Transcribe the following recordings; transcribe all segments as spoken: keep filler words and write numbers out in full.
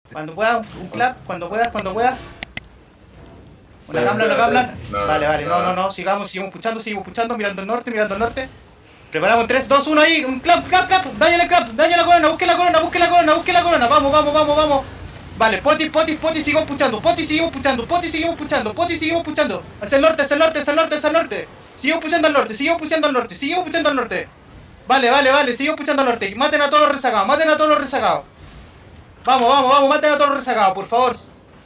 Cuando puedas, un clap, cuando puedas, cuando puedas. Una gambla, una gambla. Vale, vale, no, no, no, sigamos, sigamos puchando, seguimos puchando, mirando al norte, mirando al norte. Preparamos tres, dos, uno ahí, un clap, clap, clap, dañale clap, dañale la corona, busque la corona, busque la corona, busque la corona, vamos, vamos, vamos, vamos. Vale, poti, poti, poti, seguimos puchando, poti, seguimos puchando, poti, seguimos puchando, poti, seguimos puchando. Hacia el norte, hacia el norte, hacia el norte, hacia el norte. Seguimos puchando al norte, seguimos puchando al norte, seguimos puchando al norte. Vale, vale, vale, seguimos puchando al norte. Maten a todos los rezagados, maten a todos los rezagados. Vamos, vamos, vamos, maten a todos los rezagados, por favor.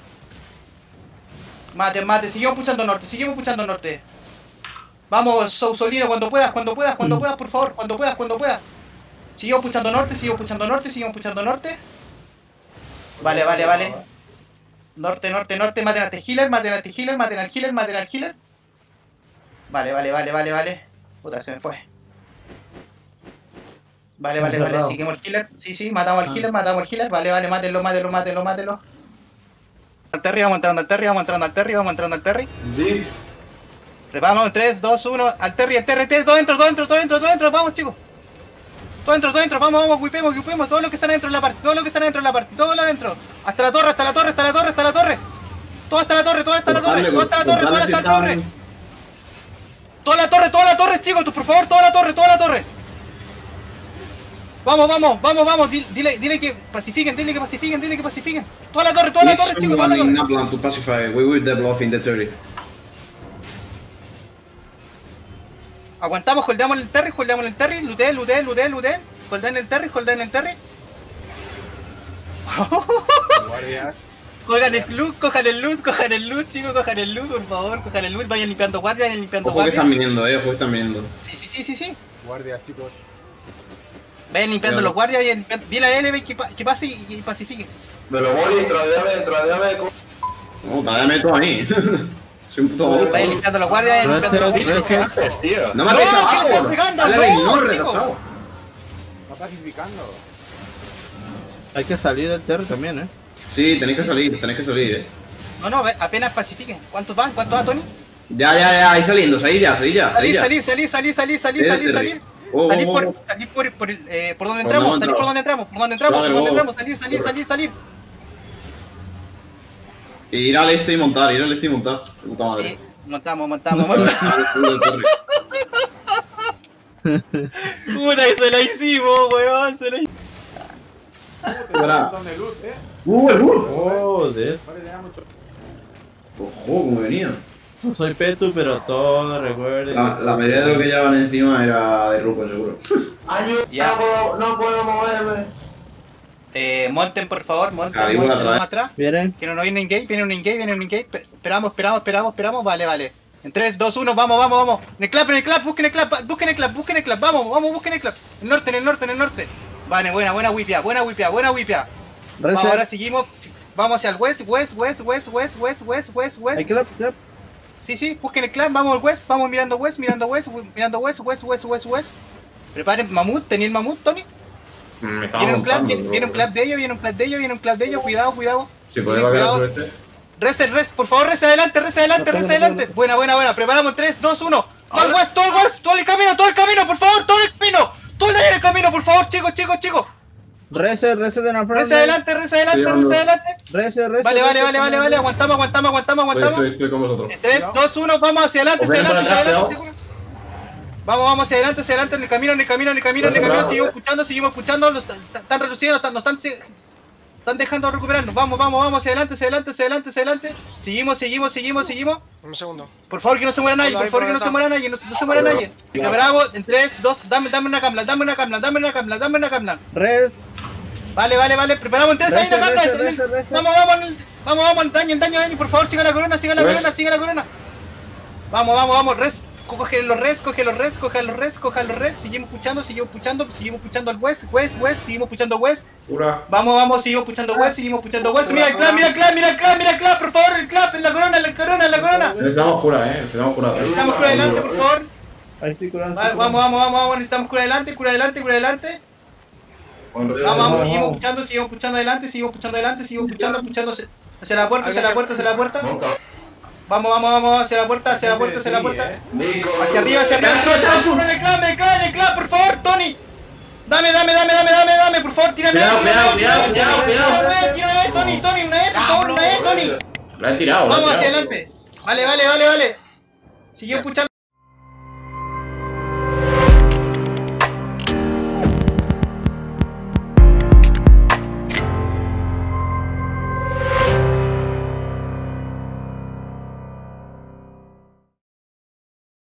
Mate, mate, seguimos puchando al norte, seguimos puchando al norte. Vamos, Sousolino, cuando puedas, cuando puedas, cuando puedas, por favor, cuando puedas, cuando puedas. Seguimos puchando norte, seguimos puchando norte, seguimos puchando norte. Vale, vale, vale. Norte, norte, norte, maten a este healer, maten a este healer, maten al healer, maten al healer. Vale, vale, vale, vale, vale. Puta, se me fue. Vale, vale, vale, seguimos el healer. Sí, sí, matamos al healer, matamos al healer. Vale, vale, mátenlo, mátenlo, mátenlo, mátenlo. Al Terry, vamos entrando al Terry, vamos entrando al Terry, vamos entrando al Terry. Sí. Preparamos en tres, dos, uno, al Terry, al Terry, Terry, todo dentro, todo dentro, todo dentro, todo dentro, vamos chicos. Todo dentro, todo dentro, vamos, vamos, wipemos, wipemos, todos los que están dentro de la parte, todos los que están dentro de la parte, todos adentro. Hasta la torre, hasta la torre, hasta la torre, hasta la torre. Todo hasta la torre, todo hasta la torre, todo hasta la torre, toda hasta la torre. Toda la torre, toda la torre, chicos, tú, por favor, toda la torre, toda la torre. Vamos, vamos, vamos, vamos, dile, dile que pacifiquen, dile que pacifiquen, dile que pacifiquen. Toda la torre, toda la torre, chicos, toda la torre. To pacify, we will double off in the turret. Aguantamos, holdeamos el Terry, holdeamos el Terry, looteen, looteen, looteen, looteen. Holdean el Terry, holdean el Terry. Guardias. Cojan el loot, cojan el loot, cojan el loot, chicos, cojan el loot, por favor, cojan el loot, vayan limpiando guardia, vayan limpiando Ojo que guardia. están viniendo, eh, ojo que están viniendo. Sí, sí, sí, sí, sí. Guardias, chicos. Vayan limpiando Claro. los guardias, vayan limpiando. Dile a L B que, pa que pase y, y pacifique. Me lo voy, tradeame, tradeame. No, tráeme tú ahí. Soy un puto bobo. Vayan limpiando los guardias, vayan limpiando los guardias. ¿Qué haces, tío? No me hagáis No, abajo, que estás pegando, dale, no, no, chico. retrasado. Está pacificando. Hay que salir del Terry también, eh. Sí, tenéis que salir, tenéis que salir, eh. No, no, apenas pacifiquen. ¿Cuántos van? ¿Cuántos va, Tony? Ya, ya, ya, ahí saliendo, salid ya, salid ya, salid Salir, ya. salir, salir, salir, salir, salir, Eh, salir, Terry. salir. Oh, Salir oh, por, oh. salir por, por, el, eh, por donde Por entramos, donde salir por entramos. donde entramos, por donde entramos, por Vale, donde luego. entramos, salir, salir, salir, salir. Y ir al este y montar, ir al este y montar. De puta madre. Sí, montamos, montamos, montamos. Puta, que se la hicimos, weón, se la hicimos. Tengo un montón de loot, eh. Uh, el uh. Joder. Vale, tenía mucho. Ojo, como venía. No soy Petu, pero todo recuerde. La, la mayoría de lo que llevaban encima era de Ruco, seguro. Ayuda, Ya. no puedo, no puedo moverme. Eh, monten, por favor, monten, Ahí voy monten atrás. más atrás. Vienen. Que no nos viene un engage, viene un engage, viene un engage. Pe- Esperamos, esperamos, esperamos, esperamos. Vale, vale. En tres, dos, uno, vamos, vamos, vamos. En el clap, en el clap, busquen el clap, busquen el clap, busquen el clap. Vamos, vamos, busquen el clap. En el norte, en el norte, en el norte. Vale, buena, buena whipia, buena whipia, buena whipia. Vamos, ahora seguimos. Vamos hacia el west, west, west, west, west, west, west, west, Hay west. que la, la- Sí, sí, busquen el clan, vamos al west, vamos mirando west, mirando west, mirando west, west, west, west, west. Preparen mamut, ¿tenía el mamut, Tony? Me estaba Viene un clap, montando, viene, viene un clap de ellos, viene un clap de ellos, viene un clap de ellos, cuidado, cuidado. Si Viene, podéis valer la cuidado. suerte. Reset, reset, por favor, reset adelante, reset adelante, reset adelante. Buena, buena, buena, preparamos tres, dos, uno. Todo el west, todo el west, todo el camino, todo el camino, por favor, todo el camino. Todo el de ahí en el camino, por favor, chicos, chicos, chicos. Reset, reset en la frente. Reset adelante, reset adelante, Estoy reset adelante. Reset, reset. Vale, vale, reset, vale, vale, reset. vale, aguantamos, aguantamos, aguantamos, Estoy, aguantamos. estoy, estoy con vosotros. tres, dos, uno, vamos hacia adelante, hacia Os ven por adelante, hacia atrás, adelante. seguro. Vamos, vamos hacia adelante, hacia adelante, en el camino, en el camino, en el camino, en el camino. Seguimos escuchando, seguimos escuchando. Nos están- están reduciendo, están- nos están, se- están dejando recuperarnos. Vamos, vamos, vamos, hacia adelante, hacia adelante, hacia adelante, hacia adelante. Seguimos, seguimos, seguimos, seguimos. Un segundo. Por favor, que no se muera nadie, por favor, que no se muera nadie, no, no se muera nadie. Bravo, en tres, dos, dame, dame una camla, dame una camla, dame una camla, dame una camla. Res. Vale, vale, vale, preparamos en tres, ahí Reset, la camla. reset, en el- reset, reset. Vamos, vamos, en el- vamos, vamos, el daño, el daño, el daño, por favor, siga la corona, siga la Res. corona, siga la corona. Vamos, vamos, vamos, res. Coge los res, coge los res, coge los res, coge los res. Seguimos puchando, seguimos puchando, seguimos puchando al west, west, west, seguimos puchando west. Pura. Vamos, vamos, seguimos puchando west, seguimos puchando west. Mira el clap, mira el clap, mira el clap, mira el clap, por favor, el clap, en la corona, en la corona, en la corona. Necesitamos cura, eh. Necesitamos cura. Necesitamos cura adelante, por favor. Ahí estoy curando. Va- Vamos, vamos, vamos, vamos, necesitamos cura adelante, cura adelante, cura adelante. Vamos, vamos, seguimos puchando, seguimos puchando adelante, seguimos puchando adelante, seguimos puchando, puchando hacia- hacia la puerta, hacia la puerta, hacia la puerta. Vamos, vamos, vamos, hacia la puerta, hacia la puerta, hacia la puerta. Nico, Hacia arriba, hacia arriba. En el clan, en el clan, en el clan, por favor, Tony. Dame, dame, dame, dame, dame, dame, por favor, tírame. Cuidado, tírame, cuidado, tírame, cuidado, tírame, cuidado, tírame, tírame, Tony. Tony, Tony, una E, por favor, una E, Tony. Lo he tirado, lo he Vamos hacia tirado. adelante. Vale, vale, vale, vale. Sigue escuchando.